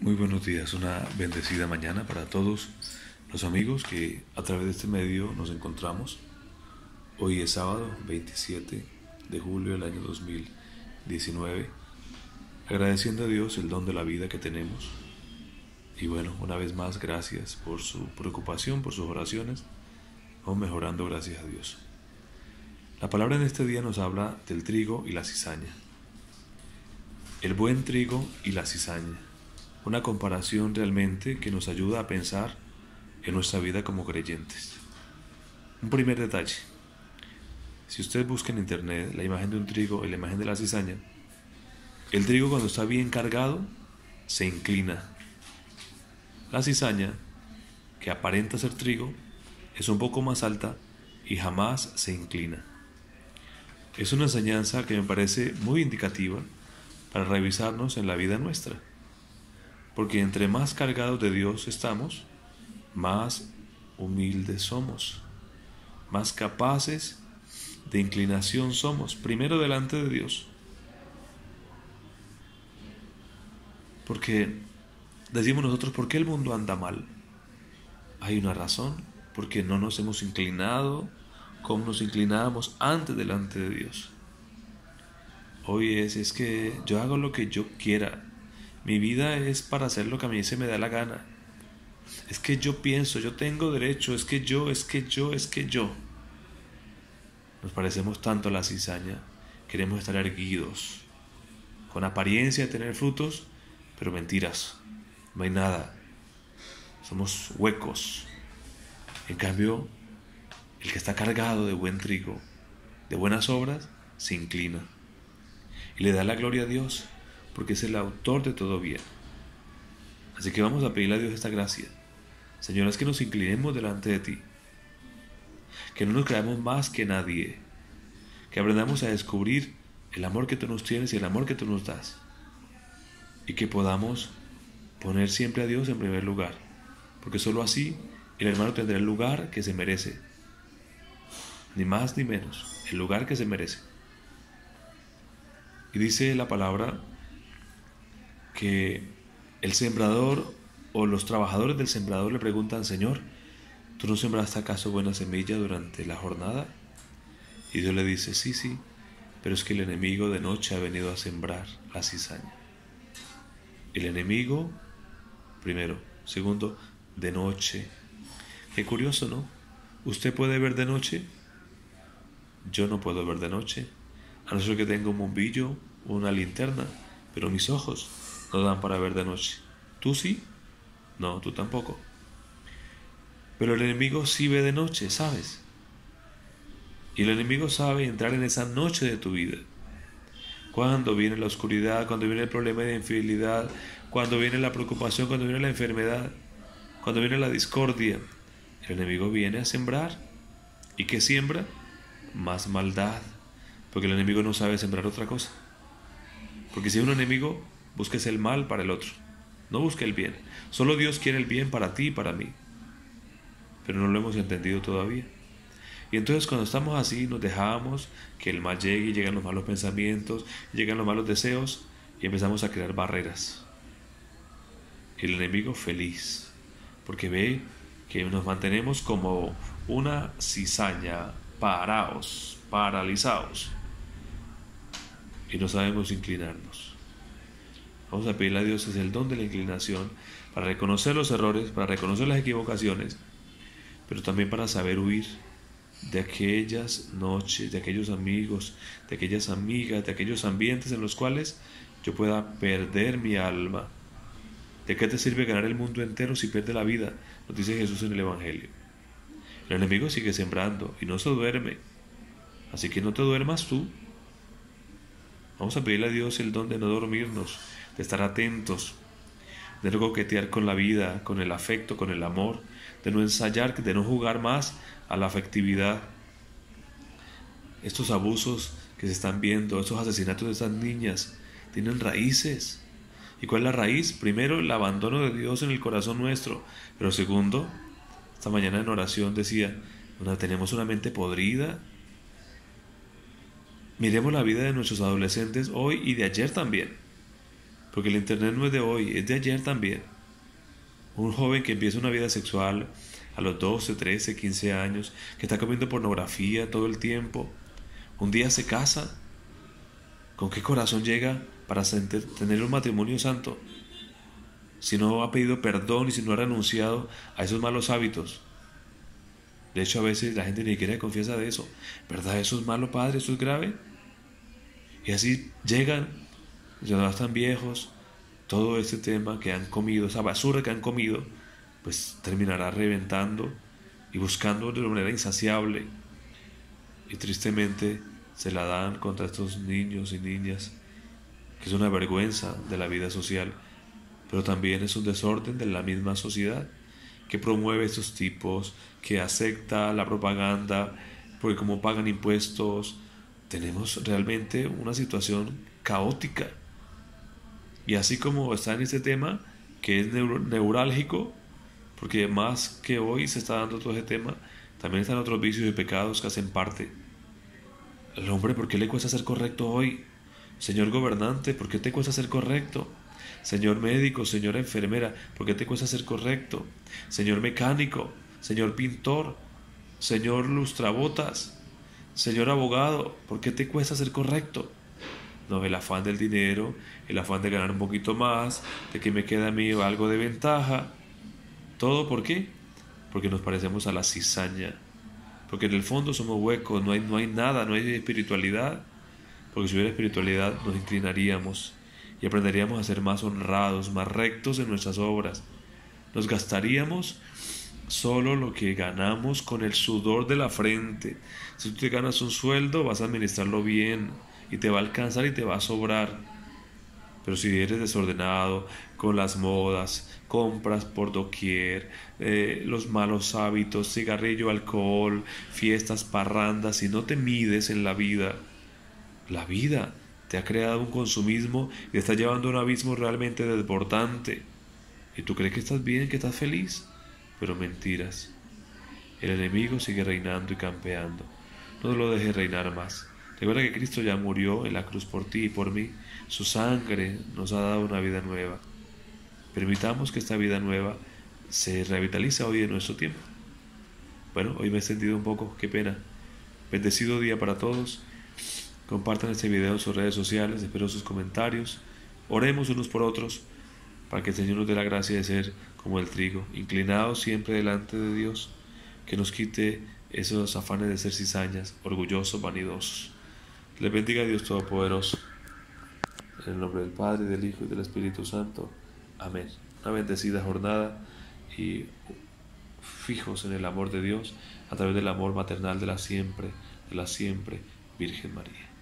Muy buenos días, una bendecida mañana para todos los amigos que a través de este medio nos encontramos. Hoy es sábado 27 de julio del año 2019, agradeciendo a Dios el don de la vida que tenemos. Y bueno, una vez más, gracias por su preocupación, por sus oraciones. Vamos mejorando, gracias a Dios. La palabra en este día nos habla del trigo y la cizaña. El buen trigo y la cizaña. Una comparación realmente que nos ayuda a pensar en nuestra vida como creyentes. Un primer detalle. Si usted busca en internet la imagen de un trigo y la imagen de la cizaña, el trigo cuando está bien cargado se inclina. La cizaña, que aparenta ser trigo, es un poco más alta y jamás se inclina. Es una enseñanza que me parece muy indicativa para revisarnos en la vida nuestra. Porque entre más cargados de Dios estamos, más humildes somos, más capaces de inclinación somos, primero delante de Dios. Porque decimos nosotros, ¿por qué el mundo anda mal? Hay una razón, porque no nos hemos inclinado como nos inclinábamos antes delante de Dios. Hoy es que yo hago lo que yo quiera. Mi vida es para hacer lo que a mí se me da la gana. Es que yo pienso, yo tengo derecho, es que yo. Nos parecemos tanto a la cizaña, queremos estar erguidos, con apariencia de tener frutos, pero mentiras, no hay nada. Somos huecos. En cambio, el que está cargado de buen trigo, de buenas obras, se inclina y le da la gloria a Dios, porque es el autor de todo bien. Así que vamos a pedirle a Dios esta gracia. Señor, es que nos inclinemos delante de ti, que no nos creamos más que nadie, que aprendamos a descubrir el amor que tú nos tienes y el amor que tú nos das, y que podamos poner siempre a Dios en primer lugar, porque solo así el hermano tendrá el lugar que se merece, ni más ni menos, el lugar que se merece. Y dice la palabra que el sembrador o los trabajadores del sembrador le preguntan: Señor, ¿tú no sembraste acaso buena semilla durante la jornada? Y Dios le dice: sí, pero es que el enemigo de noche ha venido a sembrar la cizaña. El enemigo, primero. Segundo, de noche. Qué curioso, ¿no? ¿Usted puede ver de noche? Yo no puedo ver de noche, a no ser que tenga un bombillo o una linterna, pero mis ojos no dan para ver de noche. ¿Tú sí? No, tú tampoco. Pero el enemigo sí ve de noche, ¿sabes? Y el enemigo sabe entrar en esa noche de tu vida. Cuando viene la oscuridad, cuando viene el problema de infidelidad, cuando viene la preocupación, cuando viene la enfermedad, cuando viene la discordia, el enemigo viene a sembrar. ¿Y qué siembra? Más maldad. Porque el enemigo no sabe sembrar otra cosa. Porque si hay un enemigo, busques el mal para el otro, no busque el bien. Solo Dios quiere el bien para ti y para mí, pero no lo hemos entendido todavía. Y entonces cuando estamos así, nos dejamos que el mal llegue, y llegan los malos pensamientos, llegan los malos deseos, y empezamos a crear barreras. Y el enemigo feliz, porque ve que nos mantenemos como una cizaña, parados, paralizados, y no sabemos inclinarnos. Vamos a pedirle a Dios es el don de la inclinación para reconocer los errores, para reconocer las equivocaciones, pero también para saber huir de aquellas noches, de aquellos amigos, de aquellas amigas, de aquellos ambientes en los cuales yo pueda perder mi alma. ¿De qué te sirve ganar el mundo entero si pierdes la vida? Nos dice Jesús en el Evangelio. El enemigo sigue sembrando y no se duerme, así que no te duermas tú. Vamos a pedirle a Dios el don de no dormirnos, de estar atentos, de no coquetear con la vida, con el afecto, con el amor, de no ensayar, de no jugar más a la afectividad. Estos abusos que se están viendo, estos asesinatos de estas niñas, tienen raíces. ¿Y cuál es la raíz? Primero, el abandono de Dios en el corazón nuestro, pero segundo, esta mañana en oración decía, tenemos una mente podrida. Miremos la vida de nuestros adolescentes hoy y de ayer también. Porque el internet no es de hoy, es de ayer también. Un joven que empieza una vida sexual a los 12, 13, 15 años, que está comiendo pornografía todo el tiempo, un día se casa. ¿Con qué corazón llega para tener un matrimonio santo? Si no ha pedido perdón y si no ha renunciado a esos malos hábitos. De hecho, a veces la gente ni siquiera confiesa de eso. ¿Verdad? Eso es malo, padre, eso es grave. Y así llegan, ya están viejos, todo este tema que han comido, esa basura que han comido, pues terminará reventando y buscando de una manera insaciable. Y tristemente se la dan contra estos niños y niñas, que es una vergüenza de la vida social, pero también es un desorden de la misma sociedad que promueve estos tipos, que acepta la propaganda, porque como pagan impuestos, tenemos realmente una situación caótica. Y así como está en este tema, que es neurálgico, porque más que hoy se está dando todo ese tema, también están otros vicios y pecados que hacen parte. El hombre, ¿por qué le cuesta ser correcto hoy? Señor gobernante, ¿por qué te cuesta ser correcto? Señor médico, señora enfermera, ¿por qué te cuesta ser correcto? Señor mecánico, señor pintor, señor lustrabotas, señor abogado, ¿por qué te cuesta ser correcto? No, el afán del dinero, el afán de ganar un poquito más, de que me queda a mí algo de ventaja. ¿Todo por qué? Porque nos parecemos a la cizaña. Porque en el fondo somos huecos, no hay nada, no hay espiritualidad. Porque si hubiera espiritualidad nos inclinaríamos y aprenderíamos a ser más honrados, más rectos en nuestras obras. Nos gastaríamos solo lo que ganamos con el sudor de la frente. Si tú te ganas un sueldo, vas a administrarlo bien y te va a alcanzar y te va a sobrar. Pero si eres desordenado con las modas, compras por doquier, los malos hábitos, cigarrillo, alcohol, fiestas, parrandas, si no te mides en la vida te ha creado un consumismo y te está llevando a un abismo realmente desbordante. Y tú crees que estás bien, que estás feliz, pero mentiras. El enemigo sigue reinando y campeando. No lo dejes reinar más. Recuerda que Cristo ya murió en la cruz por ti y por mí. Su sangre nos ha dado una vida nueva. Permitamos que esta vida nueva se revitalice hoy en nuestro tiempo. Bueno, hoy me he extendido un poco, qué pena. Bendecido día para todos. Compartan este video en sus redes sociales, espero sus comentarios. Oremos unos por otros para que el Señor nos dé la gracia de ser como el trigo, inclinados siempre delante de Dios, que nos quite esos afanes de ser cizañas, orgullosos, vanidosos. Les bendiga a Dios Todopoderoso. En el nombre del Padre, del Hijo y del Espíritu Santo. Amén. Una bendecida jornada y fijos en el amor de Dios a través del amor maternal de la siempre Virgen María.